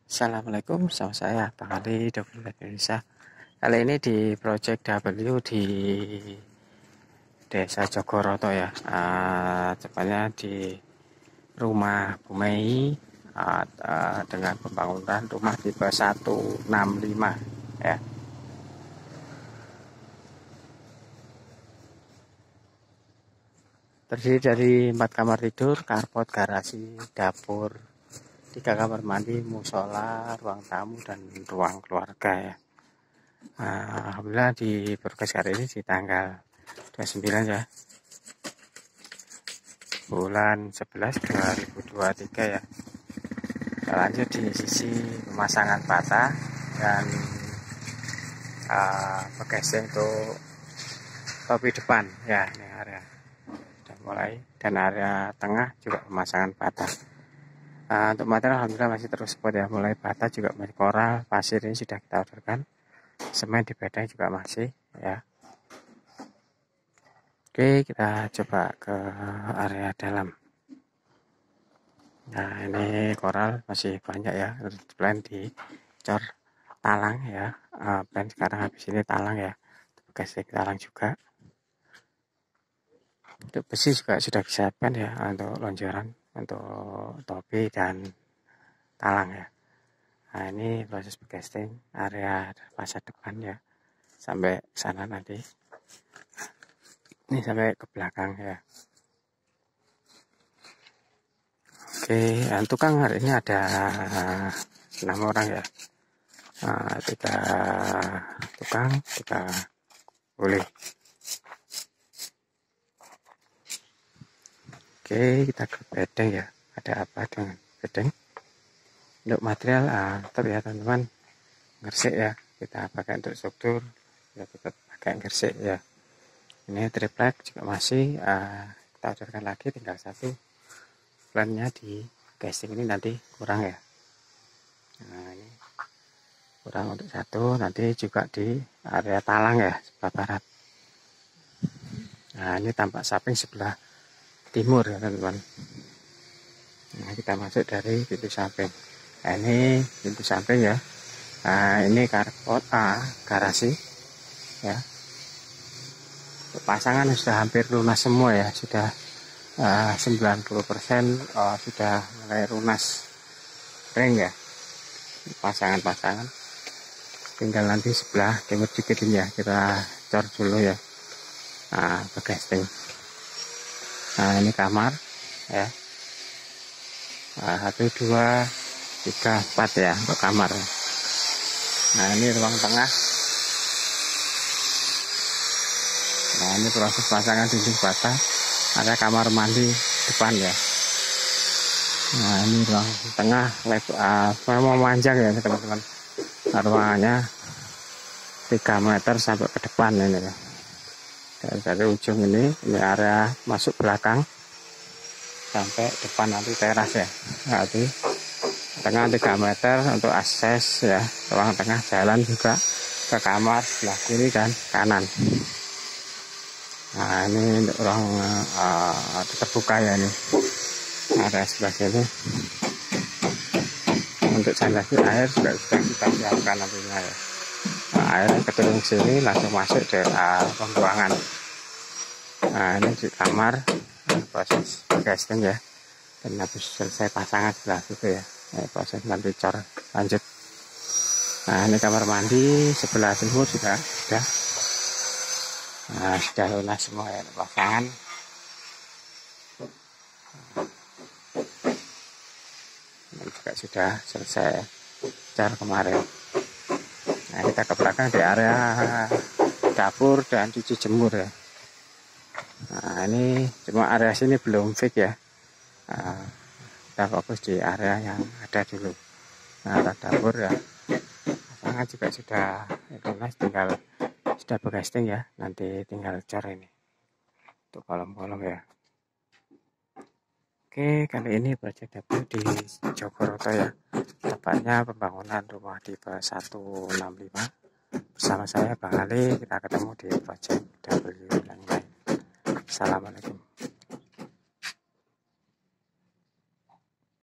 Assalamualaikum, sama saya Bang Ali dari Indonesia. Kali ini di Project W di Desa Jogoroto ya, tepatnya di rumah Bumei dengan pembangunan rumah tipe 165 ya. Terdiri dari 4 kamar tidur, carport, garasi, dapur, 3 kamar mandi, musola, ruang tamu, dan ruang keluarga ya. Alhamdulillah di progres hari ini di tanggal 29 ya, bulan 11 2023 ya. Kita lanjut di sisi pemasangan bata dan bagasi untuk topi depan ya, ini area sudah mulai, dan area tengah juga pemasangan bata. Untuk material alhamdulillah masih terus support ya, mulai bata juga masih, koral, pasir ini sudah kita orderkan, semen di bedeng juga masih ya. Oke, kita coba ke area dalam. Nah, ini koral masih banyak ya, plan di cor talang ya. Plan sekarang habis ini talang ya, bekas talang juga. Untuk besi juga sudah disiapkan ya, untuk lonjoran, untuk topi dan talang ya. Nah, ini proses casting area fasad depan ya, sampai sana nanti. Ini sampai ke belakang ya. Oke, tukang hari ini ada 6 orang ya. 3 tukang, 3 boleh. Oke, kita ke bedeng ya. Ada apa dengan bedeng? Untuk material tetap ya teman-teman, gersik ya. Kita pakai untuk struktur ya, tetap pakai gersik ya. Ini triplek juga masih kita orderkan lagi, tinggal satu. Plannya di casing ini nanti kurang ya. Nah, ini kurang untuk satu, nanti juga di area talang ya, sebelah barat. Nah, ini tampak samping sebelah timur ya teman-teman. Nah, kita masuk dari pintu samping. Nah, ini pintu samping ya. Nah, ini carport garasi ya. Pasangan sudah hampir lunas semua ya, sudah 90% sudah mulai lunas ring ya, pasangan-pasangan. Tinggal nanti sebelah timur dikit ini ya, kita cor dulu ya. Bagasting. Nah, ini kamar ya. 1, 2, 3, 4 ya untuk kamar. Nah, ini ruang tengah. Nah, ini proses pasangan dinding bata. Ada kamar mandi depan ya. Nah, ini ruang tengah memang panjang ya teman-teman. Ruangannya 3 meter sampai ke depan ini ya. Dan dari ujung ini area masuk belakang sampai depan nanti teras ya. Nanti tengah 3 meter untuk akses ya. Ruang tengah jalan juga ke kamar sebelah kiri dan kanan. Nah, ini untuk ruang terbuka ya, ini ada sebelah sini. Untuk sanitasi air juga sudah kita siapkan nantinya ya. Nah, airnya keturun sini langsung masuk ke pembuangan. Nah, ini di kamar proses casting ya, dan habis selesai pasangan sebelah situ ya. Nah, proses nanti cor lanjut. Nah, ini kamar mandi sebelah timur sudah. Nah, sudah lunas semua ya pasangan. Ini juga sudah selesai car kemarin. Nah, kita ke belakang di area dapur dan cuci jemur ya. Nah, ini cuma area sini belum fix ya. Kita fokus di area yang ada dulu. Nah, dapur ya, pasangan juga sudah lunas, tinggal sudah begasting ya, nanti tinggal cor ini untuk kolom-kolom ya. Oke, kali ini Project W di Jogoroto ya, tepatnya pembangunan rumah tipe 165 bersama saya Bang Ali. Kita ketemu di Project W yang lain. Assalamualaikum.